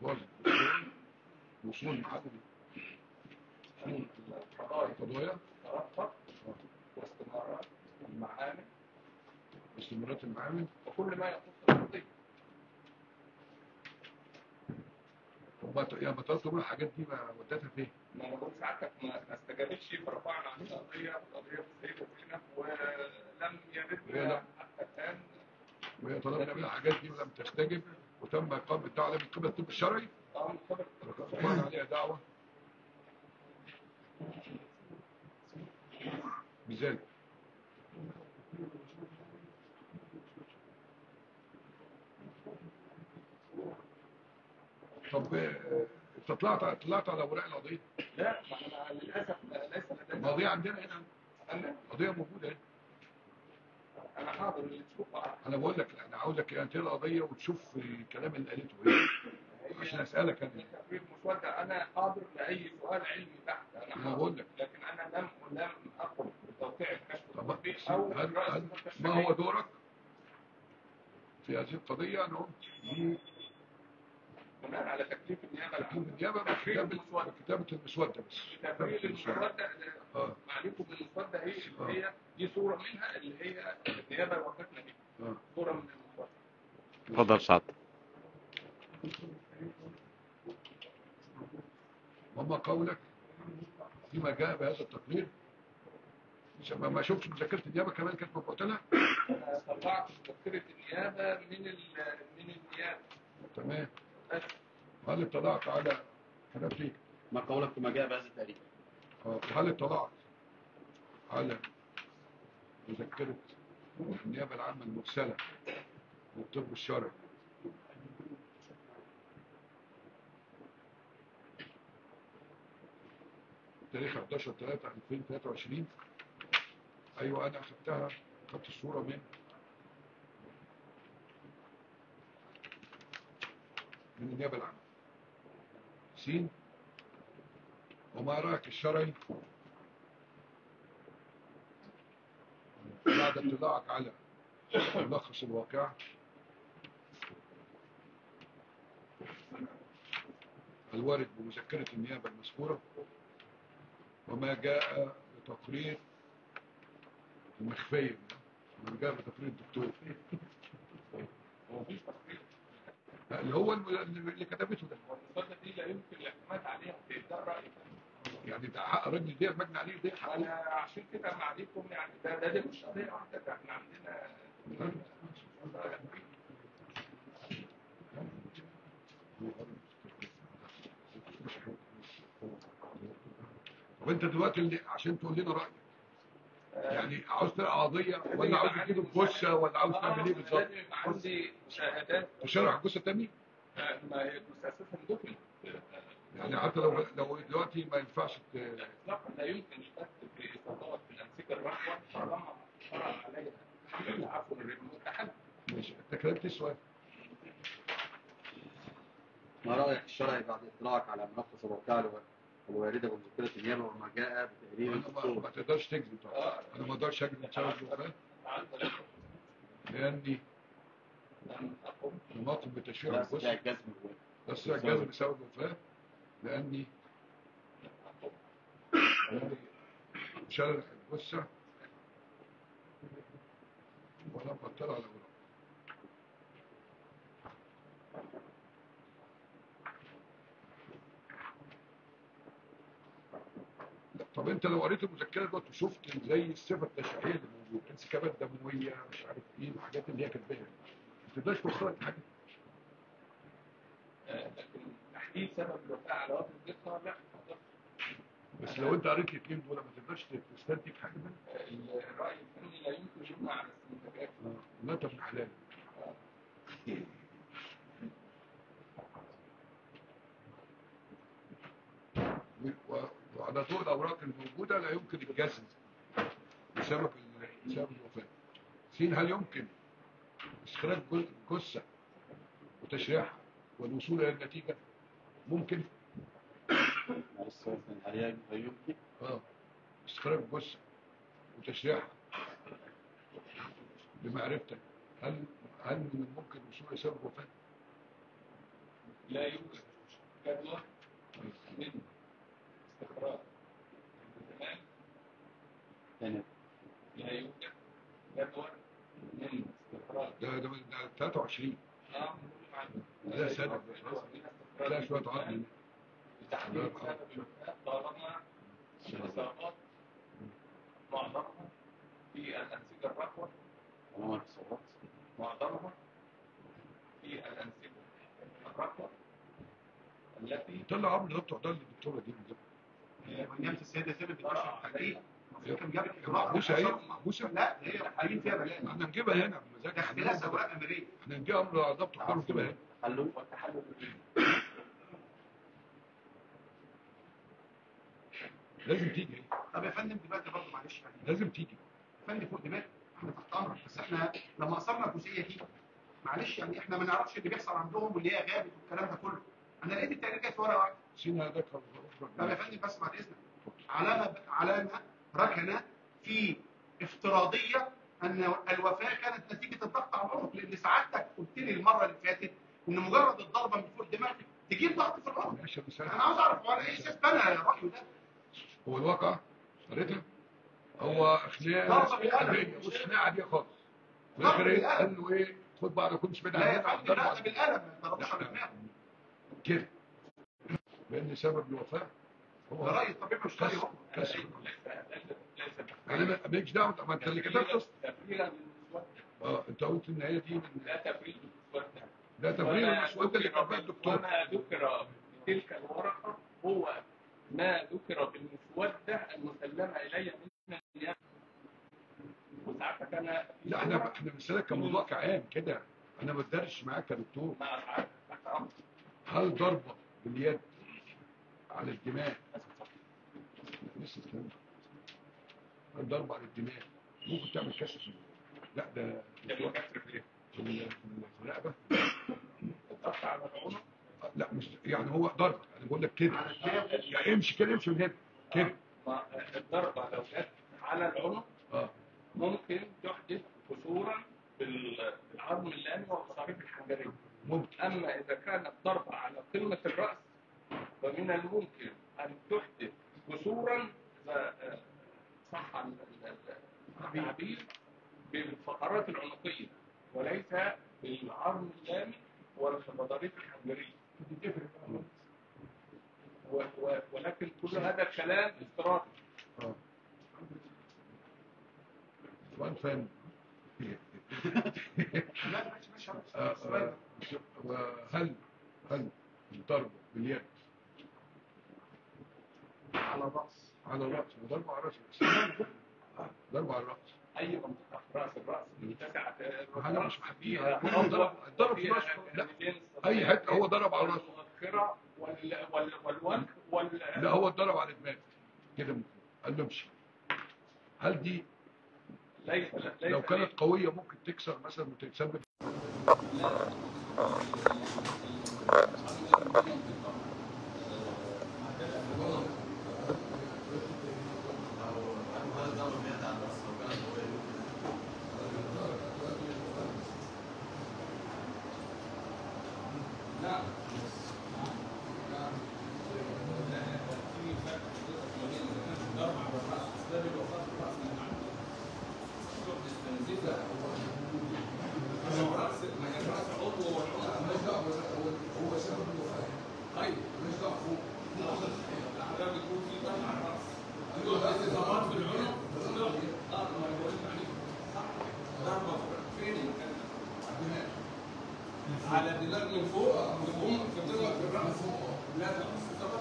واضح. وصول محدد. القضايا واستمارات المعامل واستمرارات المعامل وكل ما يخص القضية. يعني طلبتوا من الحاجات دي ما ودتها فين؟ ما انا بقول ساعتك ما استجابتش فرفعنا عن القضية في السيد زينب ولم يردنا حتى الآن. وهي طلبنا من الحاجات دي ولم تستجب وتم إقامة دعوة من قبل الطب الشرعي. من قبل رفعنا عليها دعوة بذلك. طب انت طلعت على اوراق القضيه؟ لا، ما انا للاسف ليس لدينا القضيه عندنا هنا. القضيه موجوده هنا. انا حاضر اللي تشوفها. انا بقول لك انا عاوزك انت القضيه وتشوف الكلام اللي قالته ايه عشان اسالك انا. في المسوده انا حاضر لاي سؤال علمي تحت. انا بقول لك لكن انا لم اقم بتوقيع الكشف الطبي او ما هو دورك في هذه القضيه؟ انا قلت بناء على تكليف النيابه العامه كتابه المسوده بس. تفعيل المسوده معرفه بالمسوده هي اللي هي دي صوره منها اللي هي النيابه وقفتنا بيها. صوره من المسوده. اتفضل سعادتك. وما قولك فيما جاء بهذا التقرير؟ ما شفتش مذكره النيابه كمان كانت مبعوثه لها؟ انا طلعت مذكره النيابه من النيابه. تمام. هل اطلعت على حاجات ما قولك فيما جاء بهذا التقرير؟ هل اطلعت على مذكره النيابه العامه المرسله للطب الشرعي تاريخ 11/3/2023؟ ايوه انا اخذتها، اخذت الصوره من النيابه العامه. س وما رايك الشرعي بعد اطلاعك على ملخص الواقع الوارد بمذكره النيابه المذكوره وما جاء بتقرير المخفيه ما جاء بتقرير الدكتور اللي هو اللي كتبته ده. المسوده دي لا يمكن الاعتماد عليها في ده الراي. يعني ده حق الراجل ده المجني عليه ده حق. انا عشان كده معليكم يعني ده مش قضيه واحده، ده احنا عندنا طب انت دلوقتي عشان تقول لنا رايك يعني عاوز تلقى قضيه ولا عاوز تجيب الجثه ولا عاوز تعمل ايه بالظبط؟ لازم يبقى عندي مشاهدات تشرح الجثه تاني؟ ما هي الجثه اساسا دفن. يعني حتى لو دلوقتي ما ينفعش اطلاقا لا يمكن الشك في اصابات في الامسكه الرخوه طالما طرأ عليها عفوا المتحدث. ماشي انت كتبت السؤال. ما رايك الشرعي بعد اطلاعك على ملخص الواقع الوارده بمذكره النيابه وما جاء بتقرير الدكتور؟ ما تقدرش تكذب طبعا. انا ما اقدرش اكذب بسبب الوفاه لاني ناطق بتشريع الجثه بس الجزم بسبب الوفاه لاني شرح الجثه ولم اطلع على اوراق. طب انت لو قريت المذكره دلوقتي وشفت زي الصفه التشريعيه اللي موجوده انسكابات دمويه مش عارف ايه الحاجات اللي هي كاتباها ما تقدرش توصلك لحاجه. لكن تحديد سبب الوفاه على وجه الدقه لا. بس لو انت قريت الاثنين دول ما تقدرش تستنتج حاجه منهم. الراي الفني لا يمكن يبنى على استنتاجات. لا انت ابن حلال. وعلى ضوء الاوراق الموجوده لا يمكن الجزم بسبب الوفاه. هل يمكن استخراج جثه وتشريحها والوصول الى النتيجه؟ ممكن. هل يمكن استخراج جثه وتشريحها بمعرفتك هل من الممكن الوصول الى سبب الوفاه؟ لا يوجد جدول من استخراج الزمان لا يوجد جدول من استخراج ده 23 ده سنة لا شوية عظم لتحديد سبب الوفاة طالما الإصابات معظمها في الأنسجة الرخوة معظمها في الأنسجة الرخوة التي طلع عمرو دكتور ده الدكتورة دي نفس السيدة زينب بتشرح التحقيق كان جاب محبوسة هي محبوسة؟ لا هي محققين فيها بلاغ احنا نجيبها هنا بمزاج ده اختلاس اوراق امريه احنا نجيب امر ضبط حضور نجيبها هنا حلو والتحلل لازم تيجي طب يا فندم دلوقتي برضه معلش يعني لازم تيجي يا فندم فوق دماغي احنا تحت امرك بس احنا لما اثرنا الجزئيه دي معلش يعني احنا ما نعرفش اللي بيحصل عندهم واللي هي غابت والكلام ده كله انا لقيت التقرير جاي في ورقه واحده سينا ذكر طب يا فندم بس بعد اذنك علامه ركنه في افتراضيه ان الوفاه كانت نتيجه الضغط على العنق لان سعادتك قلت لي المره اللي فاتت ان مجرد الضربه من فوق الدماغ تجيب ضغط في العنق ماشي يا مساء انا عاوز اعرف هو انا ايه اساس بنى الراي ده هو الواقع قريتها هو خناقه خناقه عاديه خالص في الاخر ايه قال له ايه خد بعض كنتش بعيد لا يا عننا فندم لا ده بالقلم ما ضربش على دماغه كده لان سبب الوفاه ده هو راي الطبيب الشرعي هو كسر انا مالكش دعوه ما انت اللي كتبت تفريغا من المسودة انت قلت ان هي دي من لا تفريغ من المسودة ده تبرير المسوده اللي كتبها الدكتور وما ذكر في تلك الورقة هو ما ذكر بالمسودة المسلمة إلي من النيابة وساعتك أنا لا احنا بنسالك كموضوع كعام كده انا ما بدرش معاك يا دكتور مع أفعال هل ضربه باليد على الدماغ لسه الكلام هل ضربه على الدماغ ممكن تعمل كسر لا ده في الرقبه الضغط على العنق لا مش يعني هو ضرب انا بقول لك كده يعني امشي كده امشي من هنا كده الضربة لو جت على العنق ممكن تحدث كسورا بالعظم اللامي والغضاريف الحنجرية ممكن. أما إذا كانت ضربة على قمة الرأس فمن الممكن أن تحدث كسورا إذا صح التعبير بالفقرات العنقية وليس بالعظم اللامي والغضاريف الحنجرية ولكن كل هذا الكلام افتراضي. سؤال فن وهل الضرب باليد على الراس وضرب على الراس ضرب على الراس اي منطقه في راس الراس متسعه انا مش محبيها الضرب في راسه لا اي حته هو ضرب على الراس المؤخره والوجه لا هو ضرب على الدماغ كده قال له امشي هل دي ليس لو كانت قويه ممكن تكسر مثلا وتتسبب على الدماغ من فوق يقوم في الراس لا تقص ثبات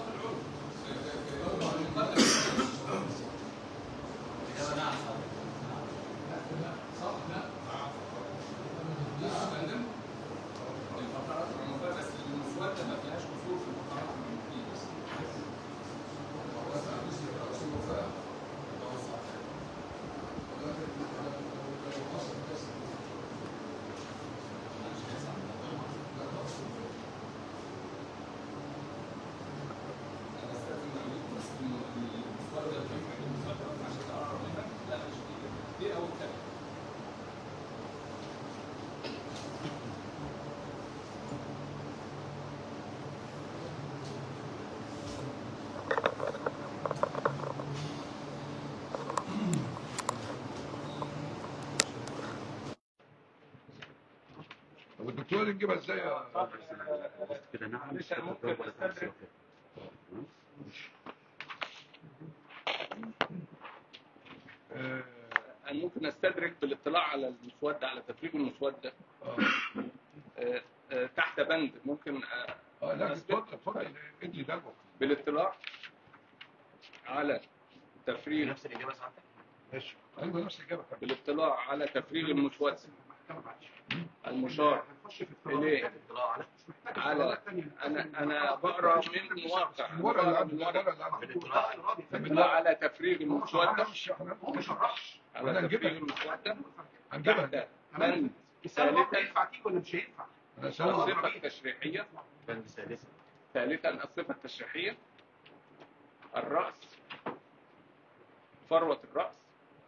الفقرات العنقية بس المسودة ما فيهاش كسور في الفقرات العنقية بس دي نجيبها ازاي يا كده نعم معلش أنا ممكن أستدرك أنا ممكن أستدرك بالاطلاع على المسودة، على تفريغ المسودة تحت بند ممكن لا أثبت اتفضل ادي ده بالاطلاع على تفريغ نفس الإجابة ساعتك. ماشي. ايوه نفس الاجابه. بالاطلاع على تفريغ المسودة المشار هنخش في إليه افتراضيات مش محتاج على افتراضات تانية. أنا بقرا من واقع، الورقه من اللي ورقة عندي بالاطلاع على تفريغ المسودة، هو ما شرحش على تفريغ المسودة هنجيبها تحت بند السؤال ثالثا ينفع تيجي ولا مش هينفع؟ انا سامع الصفة التشريحية، بند ثالثا. ثالثا الصفة التشريحية الرأس، فروة الرأس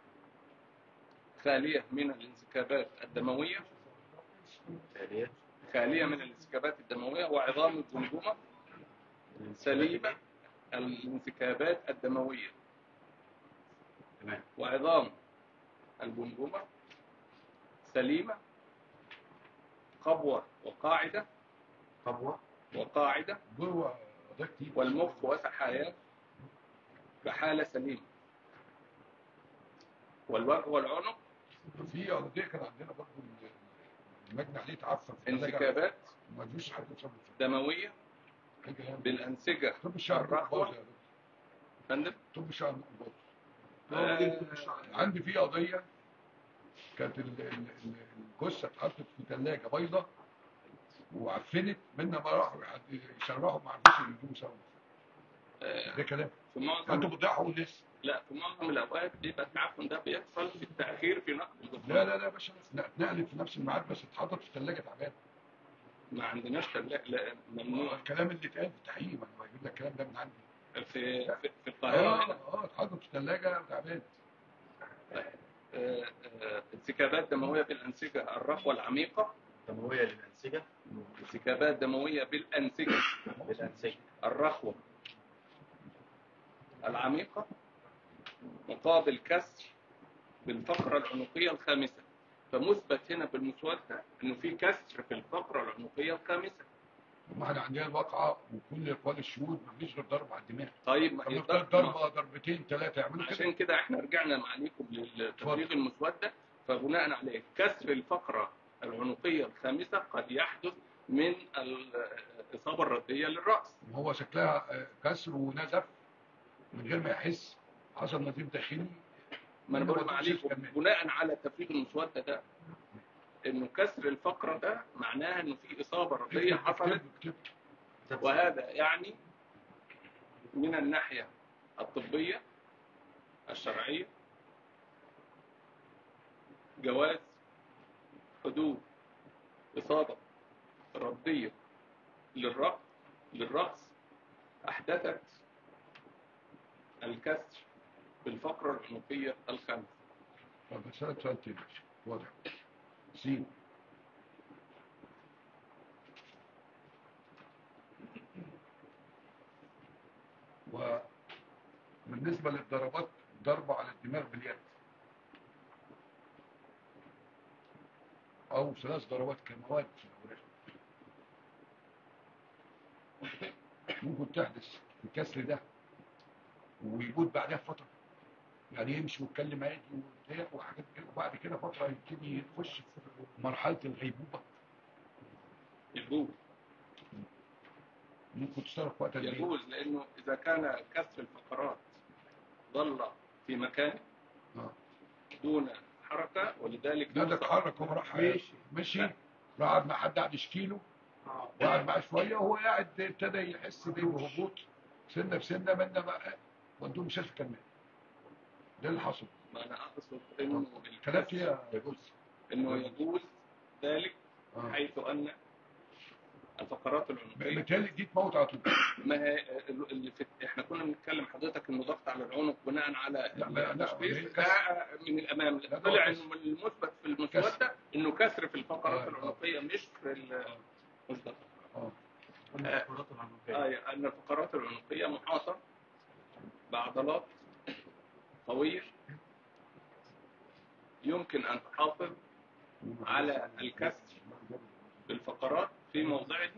خالية من الانسكابات الدموية، ثالثا خالية من الانسكابات الدموية، وعظام الجمجمة سليمة الانسكابات الدموية، تمام. وعظام الجمجمة سليمة، قبوة وقاعدة، قبوة وقاعدة، جوه ده كتير. والمخ وسحاياه بحالة سليمة، والوجه والعنق في قضيه كان عندنا برضه المجني عليه اتعفن في الثلاجه انسكابات ما فيش حد يتصرف دموية فيه. بالأنسجة طب الشعب الرخوة. باظ يا دكتور. فندم طب الشعب باظ. عندي في قضيه كانت الجثه اتحطت في ثلاجه بيضاء وعفنت منا ما راحوا يشرحوا ما عرفوش يجيبوا سوا. ده كلام في معظم انتوا بتضحوا الناس. لا، في معظم الأوقات بيبقى التعفن ده بيحصل في التأخير في نقل الجثمان. لا يا باشا اتنقلت في نفس الميعاد بس اتحطت في ثلاجه تعبانه. ما عندناش لا ممنوع الكلام اللي اتقال في التحقيق انا بجيب لك الكلام ده من عندي. في القاهرة هنا. اتحطت في ثلاجه تعبانه. انسكابات دموية بالأنسجة الرخوة العميقة، دموية للأنسجة. انسكابات دموية بالأنسجة الرخوة العميقة مقابل كسر بالفقرة العنقية الخامسة. فمثبت هنا بالمسودة انه في كسر في الفقرة العنقية الخامسة. ما احنا عندنا الواقعه وكل اقوال الشهود ما فيش غير ضرب على الدماغ. طيب ما هي ضربه ضربتين ثلاثه يعملوا كده. عشان كده احنا رجعنا معاليكم للتفريغ المسودة، فبناء عليه كسر الفقرة العنقية الخامسة قد يحدث من الإصابة الردية للرأس. هو شكلها كسر ونزف من غير ما يحس، حصل نزيف داخلي. ما انا بقول معاليكم بناء على تفريغ المسودة ده انه كسر الفقرة ده معناها انه في إصابة ردية حصلت، وهذا يعني من الناحية الطبية الشرعية جواز حدوث إصابة ردية للرأس أحدثت الكسر بالفقرة العنقية الخامسة. طب مسألة سؤال تاني واضح. سين وبالنسبة للضربات ضربة على الدماغ باليد أو 3 ضربات كمواد في الأوراق ممكن تحدث الكسر ده ويجود بعدها فترة، يعني يمشي ويتكلم عادي وحاجات كده، وبعد كده فترة يبتدي يخش في مرحلة الغيبوبة. يجوز ممكن تشترك وقت يجوز لأنه إذا كان كسر الفقرات ظل في مكانه دون حركة، ولذلك لا ده اتحرك، هو راح مشي راح قعد مع حد قعد يشكي له وقعد معاه شويه وهو قاعد ابتدى يحس بهبوط سنه بسنه منا بقى ودوه مستشفى كمان. ده اللي حصل. ما انا اقصد انه الكلام فيها يجوز انه يجوز ذلك حيث ان الفقرات العنقيه بالتالي دي تموت على طول. ما هي احنا كنا بنتكلم حضرتك انه ضغط على العنق بناء على التشخيص ده من الامام، طلع انه المثبت في المسوده انه كسر في الفقرات العنقيه مش في مش ضغط. ان الفقرات العنقيه محاطه بعضلات قويه يمكن ان تحافظ على الكسر بالفقرات في موضعه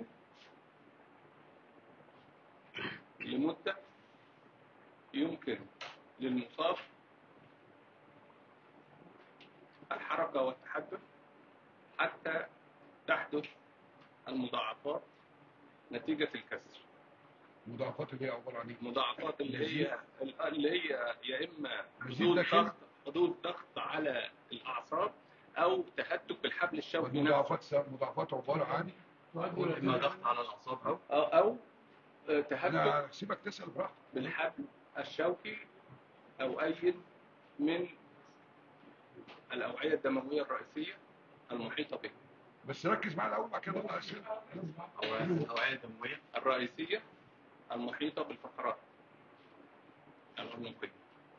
لمدة يمكن للمصاب الحركة والتحدث حتى تحدث المضاعفات نتيجة الكسر. المضاعفات اللي هي عباره عن ايه؟ المضاعفات اللي هي يا اما حدوث ضغط على الاعصاب او تهتك بالحبل الشوكي نفسه. المضاعفات عباره عن اما ضغط على الاعصاب او تهتك انا سيبك تسال براحتك بالحبل الشوكي او اي من الاوعيه الدمويه الرئيسيه المحيطه به. بس ركز معايا الاول بعد كده الاسئله. الاوعيه الدمويه الرئيسيه المحيطه بالفقرات العنقيه.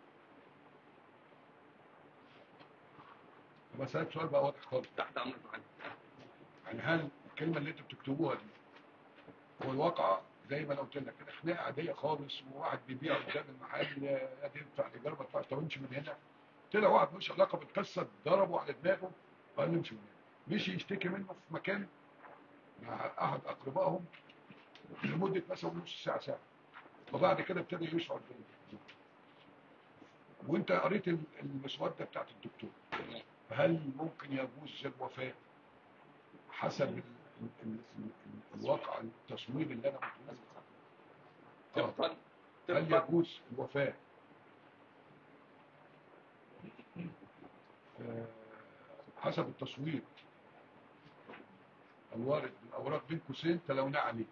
بس هذا سؤال بقى واضح خالص. تحت امرك معاك. يعني هل الكلمه اللي انتوا بتكتبوها دي هو الواقع زي ما انا قلت لك كده خناقه عاديه خالص وواحد بيبيع قدام المحل هتدفع الايجار ما تدفعش طب امشي من هنا. طلع واحد ملوش علاقه بالقصه ضربه على دماغه قال له امشي من هنا. مشي يشتكي منه في مكان مع احد اقربائهم لمده مثلا نص ساعه ساعه وبعد كده ابتدى يشعر وانت قريت المسوده بتاعت الدكتور. هل ممكن يجوز الوفاه حسب الواقع التصميم اللي انا طبقا هل يجوز الوفاه حسب التصوير الوارد من اوراق بين قوسين تلوناه عليه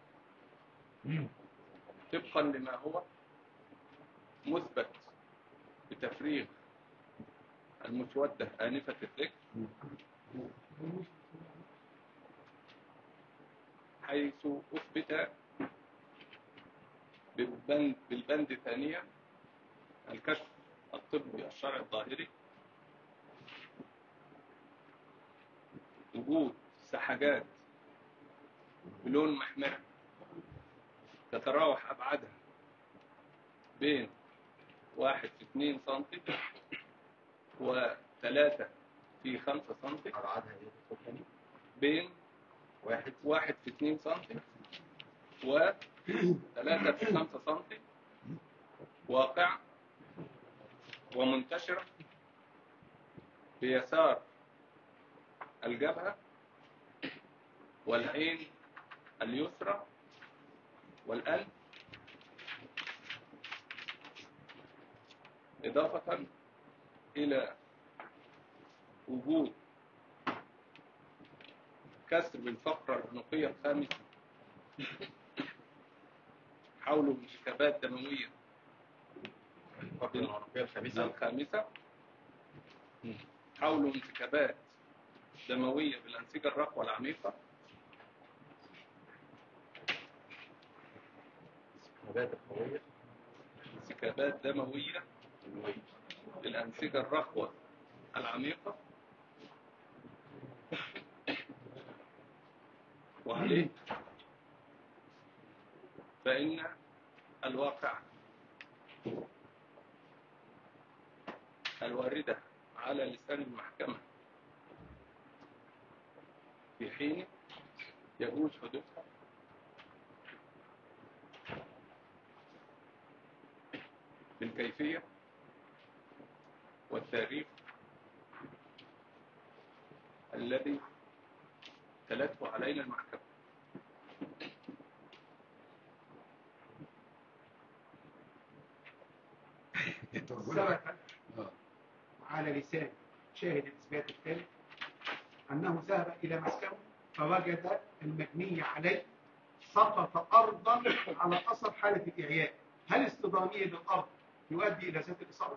طبقا لما هو مثبت بتفريغ المسودة آنفة الذكر حيث أثبت بالبند ثانية الكشف الطبي الشرعي الظاهري وجود سحجات بلون محمر تتراوح أبعادها بين 1 في 2 سنتي و3 في 5 سنتي. ابعادها ايه؟ بين 1 في 2 سنتي و3 في 5 سنتي واقع ومنتشرة بيسار الجبهة والعين اليسرى والأنف إضافة إلى وجود كسر بالفقرة العنقية الخامسة حول انسكابات دموية الفقرة العنقية الخامسة حول انسكابات دموية بالأنسجة الرقوة العميقة انسكابات دموية بالأنسجة الرقوة العميقة وعليه فإن الواقع الواردة على لسان المحكمة في حين يجوز حدوثها بالكيفية والتاريخ الذي تلته علينا المحكمة. ثبت على لسان شاهد الإثبات الثالث أنه ذهب إلى مسكنه فوجد المبني عليه سقط أرضا على أثر حالة الإعياء. هل اصطدامية بالأرض يؤدي إلى ذات الإصابة؟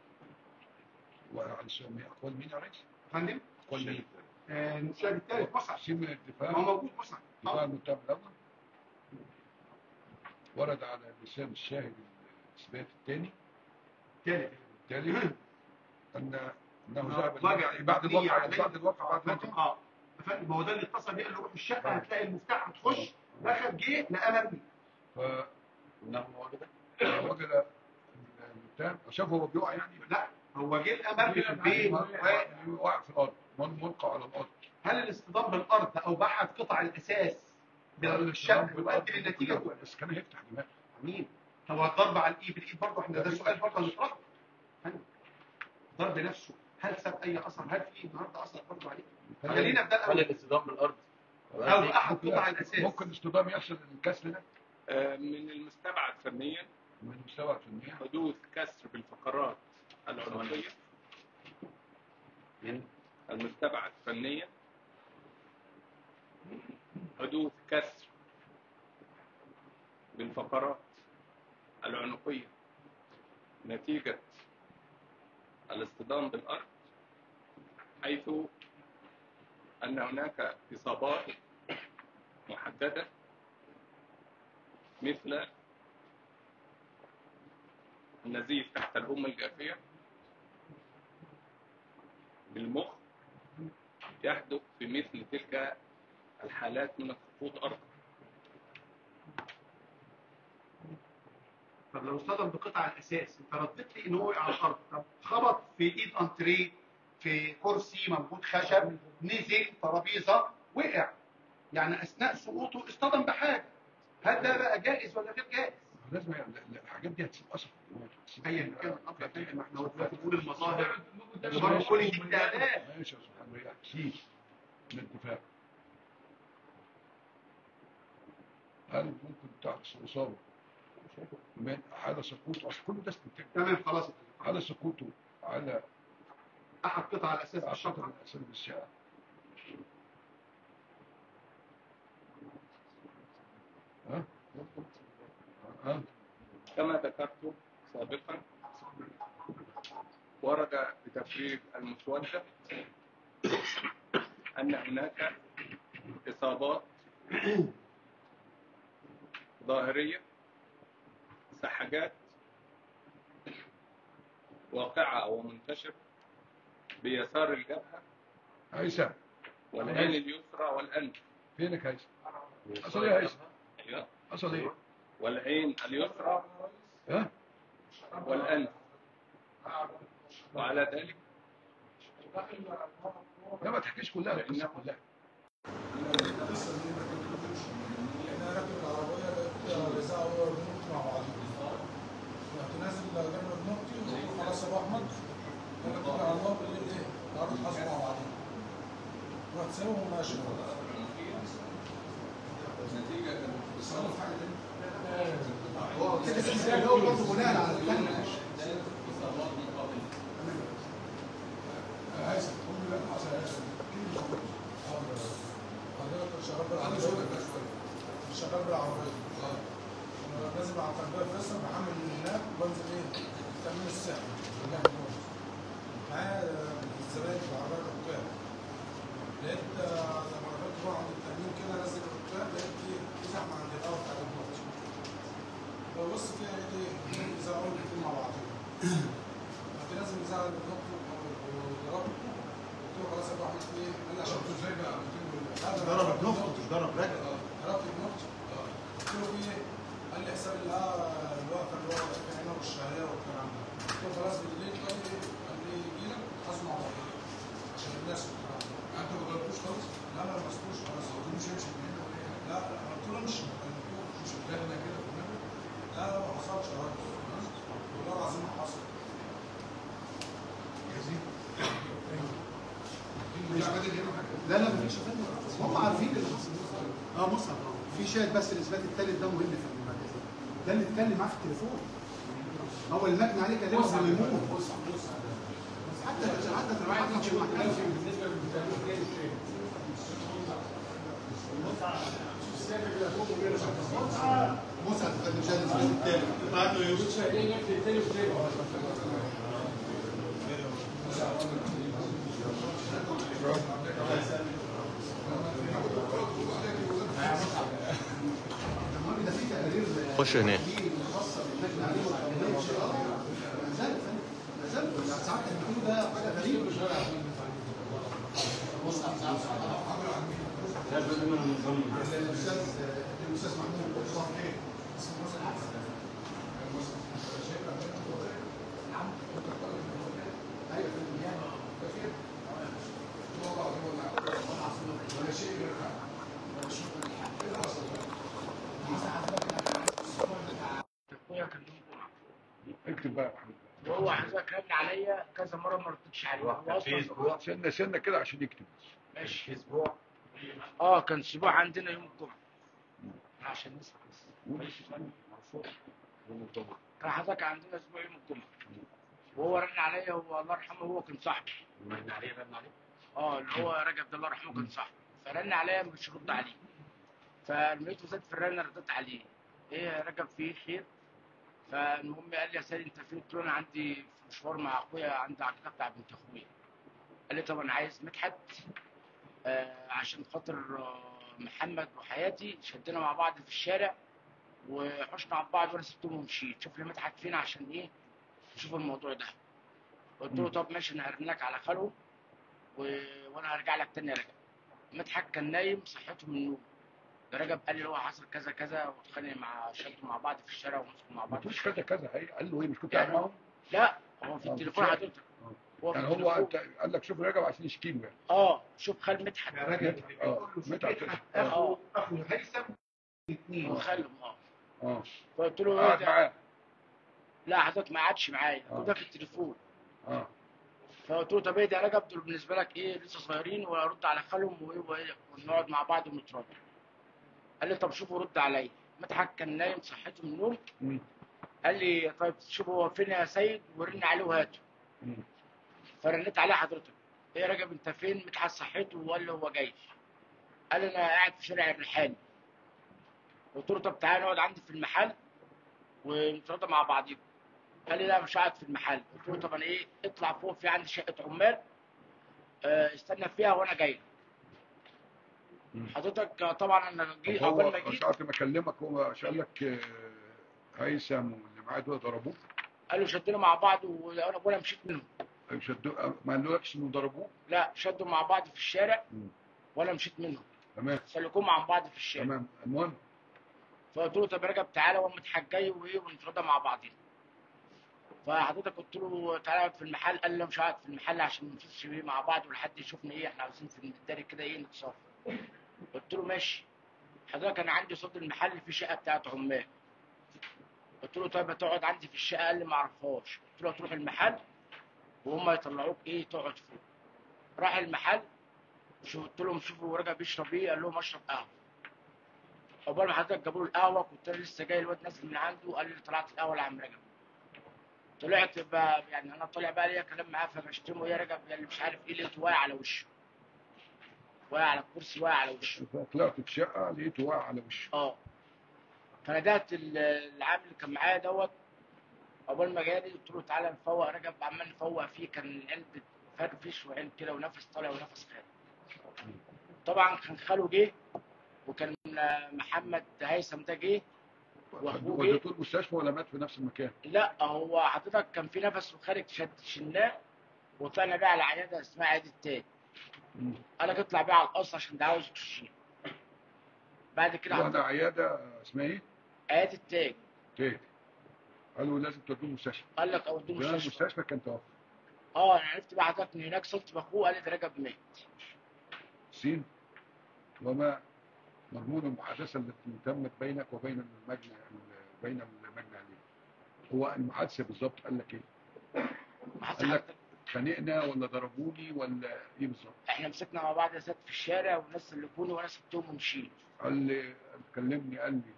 أقوال مين يا ريس؟ فندم؟ أقوال مين؟ الشاهد الثالث مسعد. سيب الدفاع. ما هو موجود مسعد. دفاع المتهم الأول ورد على لسان الشاهد الإثبات الثاني الثالث أنه ذهب بعد الواقع ما هو ده اللي اتصل بيه قال له روح الشقه هتلاقي المفتاح هتخش دخل جه لقى مرمي. انه وجد المتهم شافه هو بيقع يعني. لا هو جه لقى مرمي في البيت واقع في الارض ملقى على الارض هل الاصطدام بالارض او باحد قطع الاساس بالشكل يؤدي للنتيجه؟ بس كان هيفتح دماغه. مين؟ هو الضرب على الايد بالايد برضه، احنا ده سؤال برضه هنطرحه. الضرب نفسه هل ساب اي اثر؟ هل في النهارده اثر برضه عليه؟ خلينا في ده هل الاصطدام بالارض او احد قطع الاساس ممكن اصطدام يحصل الكسر ده؟ من المستبعد فنيا من المستوى الفني حدوث كسر بالفقرات العنقية. من المستبعد فنيا حدوث كسر بالفقرات العنقية نتيجة الاصطدام بالأرض، حيث أن هناك إصابات محددة مثل النزيف تحت الأم الجافية بالمخ يحدث في مثل تلك الحالات من السقوط أرضا. طب لو اصطدم بقطع الاساس، انت رديت لي ان هو وقع على الارض، طب خبط في ايد انتريه، في كرسي موجود خشب، نزل ترابيزه وقع، يعني اثناء سقوطه اصطدم بحاجه، هل ده بقى جائز ولا غير جائز؟ لازم الحاجات دي هتسيب اثر في الدماغ. ايا كان الامر ده، ما احنا بنقول المظاهر برضه كل دي تعبان. ماشي يا سبحان الله، سيب الاتفاق. هل ممكن تحدث اصابه من على سقوطه؟ اصل كل ده استنتاج. تمام خلاص. على سقوطه على احد قطع الاساس بالشفره. الاساس بالشعر. كما ذكرت سابقا، ورد بتفريغ المسودة أن هناك إصابات ظاهرية، سحجات واقعة ومنتشرة بيسار الجبهة هيثم والعين اليسرى والأنف. فينك هيثم؟ حصل ايه هيثم؟ أيوه، حصل ايه؟ والعين اليسرى ها؟ والأنف. وعلى ذلك لا ما تحكيش كلها القصه كلها. انا راكب العربيه لقيت الاذاعه هو والنقط مع بعضهم، رحت نازل جنب النقطي وقلت له خلاص يا ابو احمد انا كنت على الله بالليل ايه تعالوا نحاسبوا مع بعضين، رحت سايبهم وماشي خلاص. النتيجه كانت بتصرف في حاجه ثانيه. هو كده هو برضه بناء على الكلام. عايز تقول لي لا حصل حضرتك شغال بالعربيه، شغال بالعربيه. انا نازل على التربيه فيصل بحمل من هناك وبنزل ايه تامين الساحل معايا الزباين في العربيه الركاب. لقيت زي ما ركبت بقى عند التامين كده نازل الركاب، لقيت ايه في زحمه عند الاول بتاع النقط. ببص فيها لقيت ايه بيزعقوا الاثنين مع بعضهم. كنت لازم يزعل النقط وضربته. قلت له خلاص يا ابو احمد ايه؟ قال لي عشان ازاي بقى؟ ضرب النقط مش ضرب رجل. ضربت النقط. قلت له ايه؟ قال لي حساب الوقفه اللي هو واقف هنا والشهريه والكلام ده. قلت له خلاص بالليل. قال لي ايه؟ قال لي يجي لك تحاسبوا مع بعض عشان الناس والكلام ده. انت ما ضربتوش خالص؟ لا ما لمستوش خالص. قلت له مش هيمشي من هنا ولا هنا؟ لا قلت له امشي ما كلمتوش. مش هتلاقينا كده في النبي؟ لا لا ما حصلش يا راجل. والله العظيم ما حصل. لا لا مفيش فن، هم عارفين اللي حصل. مصعب في شاهد، بس الاثبات الثالث ده مهم في المجازين، ده اللي اتكلم معاه في التليفون، هو اللي مجني عليه كلمه قبل ما يموت. حتى في المحكمه في المحكمه مصعب كان مشاهد الاثبات الثالث بعد ما يموت شاهدين يكفي الثاني والثاني. خش هناك. الاستاذ محمود ايوه اكتب بقى يا محمد. وهو حضرتك رن عليا كذا مره ما ردتش عليه. هو في اصلا اسبوع سنه كده عشان يكتب. ماشي. في اسبوع كان اسبوع عندنا يوم الجمعه عشان نسمع بس. يوم الجمعه كان حضرتك عندنا اسبوع يوم الجمعه وهو رن عليا. هو الله يرحمه هو كان صاحبي. رن عليه اللي هو رجب ده الله يرحمه كان صاحبي. فرن عليا مش رد عليه. فلقيته زاد في الرن رديت عليه. ايه يا رجب في خير؟ فالمهم قال لي يا سيدي انت فين؟ قلت له انا عندي في مشوار مع اخويا عندي عقيقه بتاع بنت اخويا. قال لي طب انا عايز مدحت عشان خاطر محمد وحياتي شدنا مع بعض في الشارع وحشنا على بعض وانا سبتهم ومشيت. شوف لي مدحت فين عشان ايه نشوف الموضوع ده. قلت له طب ماشي انا هرن لك على خاله وانا هرجع لك تاني يا رجب. مدحت كان نايم صحته من النوم. رجب قال لي هو حصل كذا كذا واتخانق مع شدوا مع بعض في الشارع ومسكوا مع ما بعض. تقولش كذا كذا. هي قال له ايه؟ مش كنت يعني قاعد معاهم؟ لا هو في التليفون حضرتك. هو في يعني هو التليفون. انت قال لك شوف رجب عشان يشكي له يعني. شوف خال مدحت. يا راجل بيقول له مدحت. اخو هيثم الاثنين. وخالهم اه فقلت له قعد ده؟ معاه. لا حضرتك ما قعدش معايا. ده في التليفون. فقلت له طب ايه ده يا رجب؟ دول بالنسبه لك ايه لسه صغيرين وارد على خالهم ونقعد مع بعض ونتراضى. قال لي طب شوفوا رد عليا. مدحت كان نايم صحته من النوم. قال لي طيب شوف هو فين يا سيد ورن عليه وهاته. فرنيت عليه حضرتك ايه يا رجب انت فين؟ مدحت صحته وقال لي هو جاي. قال لي انا قاعد في شارع الريحاني. قلت له طب تعالى نقعد عندي في المحل ونتراضى مع بعضينا. قال لي لا مش قاعد في المحل. قلت له طب انا ايه اطلع فوق في عندي شقه عمال استنى فيها وانا جاي. حضرتك طبعا انا جيت اول ما جيت ساعة ما اكلمك هو قال لك هيثم واللي معاه دول ضربوه؟ قالوا شدنا مع بعض وانا مشيت منهم. شدوا ما قالولكش انه ضربوه؟ لا شدوا مع بعض في الشارع وانا مشيت منهم. تمام. سلكوهم عن بعض في الشارع. تمام. المهم فقلت له طب رجب تعالى ومدحت جاي وايه ونتراضى مع بعضينا. فحضرتك قلت له تعالى اقعد في المحل. قال لي مش هقعد في المحل عشان ما نشوفش ايه مع بعض ولحد يشوفنا ايه احنا عاوزين في الداري كده ايه نتصافى. قلت له ماشي. حضرتك انا عندي صوت المحل في شقه بتاعت عمال. قلت له طيب هتقعد عندي في الشقه؟ قال لي ما اعرفهاش. قلت له هتروح المحل وهم يطلعوك ايه تقعد فوق. راح المحل قلت لهم شوفوا رجب بيشرب ايه؟ قال لهم اشرب قهوه. عقبال ما حضرتك جابوا له القهوه كنت انا لسه جاي الواد نازل من عنده قال لي طلعت القهوه لعم رجب. طلعت بقى يعني انا طالع بقى ليا كلام معاه فبشتمه يا رجب يعني مش عارف ايه لقيته واقع على وشه. واقع على الكرسي واقع على وشه. طلعت في شقه لقيته واقع على وشه. فندهت العامل اللي كان معايا دوت. عقبال ما جالي قلت له تعالى نفوق رجب. عمال نفوق فيه كان العين بتفرفش وعين كده ونفس طالع ونفس خارج. طبعا كان خاله جه وكان محمد هيثم ده جه واخوه جه. وديته المستشفى ولا مات في نفس المكان؟ لا هو حضرتك كان في نفس وخارج شلناه وطلعنا بيه على عياده اسمها عياده تاني. قال لك اطلع بيه على القصر عشان ده عاوز اكسجين. بعد كده واحده عياده اسمها ايه؟ عياده تاج. قالوا لازم تودوه المستشفى. قال لك اودوه المستشفى كان توفى. انا عرفت بقى حضرتك من هناك صرت باخوه قال لي ده رجب مات. سين وما مضمون المحادثه التي تمت بينك وبين المجني عليه؟ هو المحادثه بالظبط قال لك ايه؟ قال لك خانقنا ولا ضربوني ولا ايه بالظبط؟ احنا مسكنا مع بعض يا سيد في الشارع والناس سلكوني وانا سبتهم ومشيت. قال لي كلمني قال لي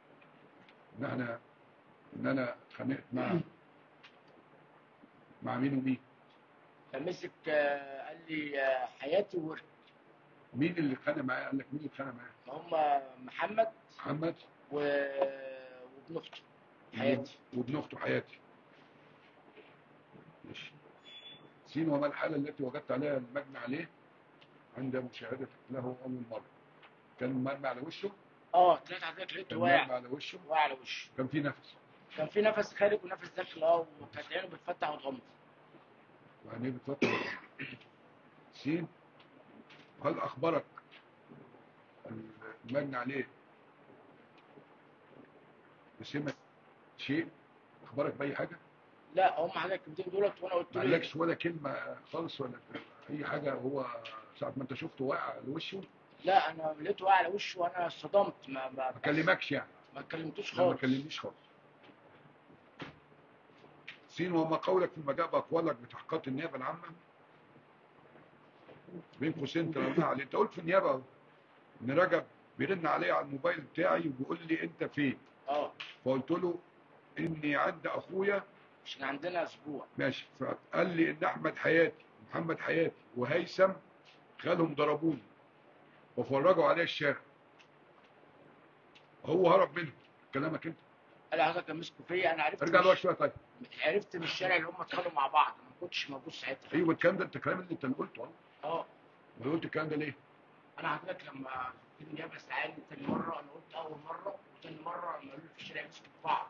ان انا اتخانقت مع مين ومين؟ فمسك قال لي حياتي وورد. مين اللي اتخانق معايا؟ قال لك مين اللي اتخانق معايا؟ هم محمد وابن اخته حياتي. وابن اخته حياتي. ماشي. سين وما الحاله التي وجدت عليها المجني عليه عند مشاهدتك له اول مره؟ كان مرمي على وشه؟ طلعت حضرتك لقيته واقع على وشه؟ واقع على وشه. كان في نفس خارج ونفس داخل وكانت عينه بتفتح وتغمض. وعينيه بتفتح وتغمض. سين هل اخبرك المجني عليه بسمة شيء؟ اخبرك باي حاجه؟ لا هم حضرتك الكلمتين دولت وانا قلت له ما قالكش ولا كلمه خالص ولا اي حاجه؟ هو ساعه ما انت شفته واقع على وشه؟ لا انا لقيته واقع على وشه وانا صدمت. ما كلمكش يعني؟ ما كلمتوش خالص. خالص. ما كلمنيش خالص. سين وما قولك فيما جاء باقوالك بتحقيقات النيابه العامه بين قوسين تلمها عليه. انت قلت في النيابه اهو ان رجب بيرن عليا على الموبايل بتاعي وبيقول لي انت فين؟ فقلت له اني عند اخويا عشان عندنا اسبوع. ماشي. فقال لي ان احمد حياتي محمد حياتي وهيثم خالهم ضربوني وفرجوا عليه الشارع. هو هرب منهم. كلامك انت. قال حضرتك مسكوا فيا، انا عرفت ارجع لورا شويه طيب. عرفت من الشارع اللي هم اتخانقوا مع بعض، ما كنتش موجود ساعتها. ايوه الكلام ده انت الكلام اللي انت قلته اه. قلت الكلام ده ليه؟ انا حضرتك لما في النيابه استعانت تاني مره انا قلت اول مره، وتاني مره لما قالوا لي في الشارع مسكوا في بعض